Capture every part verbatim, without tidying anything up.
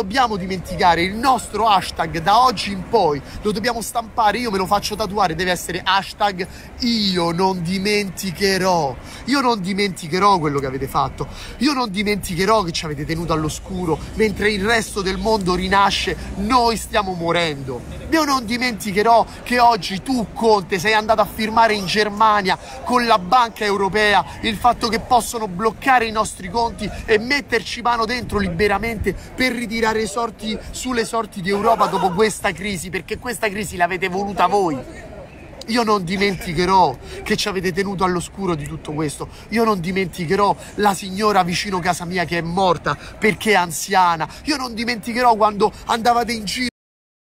dobbiamo dimenticare, il nostro hashtag da oggi in poi lo dobbiamo stampare, io me lo faccio tatuare, deve essere hashtag io non dimenticherò, io non dimenticherò quello che avete fatto, io non dimenticherò che ci avete tenuto all'oscuro mentre il resto del mondo rinasce, noi stiamo morendo, io non dimenticherò che oggi tu Conte sei andato a firmare in Germania con la Banca Europea il fatto che possono bloccare i nostri conti e metterci mano dentro liberamente per ritirare i sorti sulle sorti di Europa dopo questa crisi, perché questa crisi l'avete voluta voi. Io non dimenticherò che ci avete tenuto all'oscuro di tutto questo, io non dimenticherò la signora vicino casa mia che è morta perché è anziana, io non dimenticherò quando andavate in giro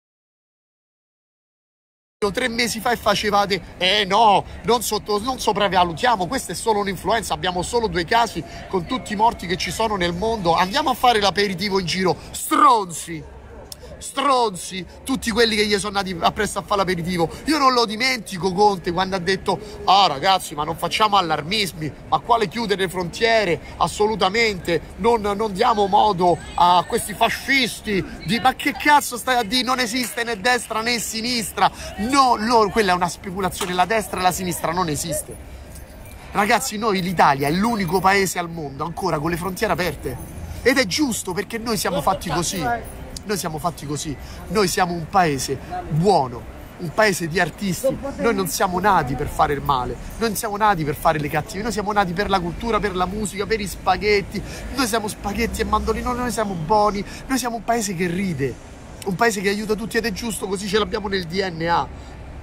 tre mesi fa e facevate eh no, non, sotto, non sopravvalutiamo, questa è solo un'influenza, abbiamo solo due casi con tutti i morti che ci sono nel mondo, andiamo a fare l'aperitivo in giro, stronzi, stronzi, tutti quelli che gli sono andati appresso a fare l'aperitivo. Io non lo dimentico Conte quando ha detto ah ragazzi ma non facciamo allarmismi, ma quale chiudere le frontiere, assolutamente non, non diamo modo a questi fascisti di... ma che cazzo stai a dire, non esiste né destra né sinistra, no, loro, quella è una speculazione, la destra e la sinistra non esiste ragazzi, noi l'Italia è l'unico paese al mondo ancora con le frontiere aperte ed è giusto perché noi siamo fatti così. Noi siamo fatti così, noi siamo un paese buono, un paese di artisti, noi non siamo nati per fare il male, non siamo nati per fare le cattive, noi siamo nati per la cultura, per la musica, per i spaghetti, noi siamo spaghetti e mandolino, noi siamo buoni, noi siamo un paese che ride, un paese che aiuta tutti ed è giusto, così ce l'abbiamo nel D N A.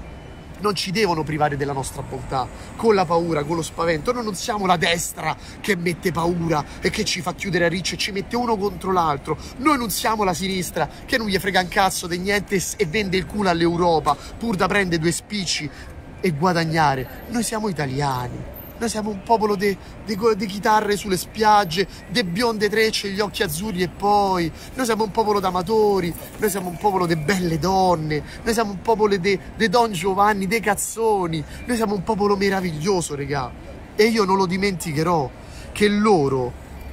Non ci devono privare della nostra bontà con la paura, con lo spavento. Noi non siamo la destra che mette paura e che ci fa chiudere a riccio e ci mette uno contro l'altro. Noi non siamo la sinistra che non gli frega un cazzo di niente e vende il culo all'Europa pur da prendere due spicci e guadagnare. Noi siamo italiani. Noi siamo un popolo di chitarre sulle spiagge, de bionde trecce, gli occhi azzurri e poi. Noi siamo un popolo d'amatori, noi siamo un popolo di belle donne, noi siamo un popolo di Don Giovanni, dei cazzoni, noi siamo un popolo meraviglioso, regà. E io non lo dimenticherò che loro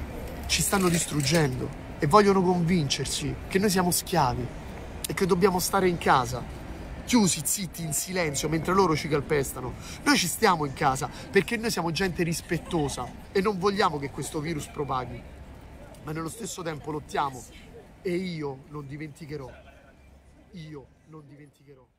ci stanno distruggendo e vogliono convincerci che noi siamo schiavi e che dobbiamo stare in casa. Chiusi, zitti, in silenzio, mentre loro ci calpestano. Noi ci stiamo in casa perché noi siamo gente rispettosa e non vogliamo che questo virus propaghi, ma nello stesso tempo lottiamo e io non dimenticherò, io non dimenticherò.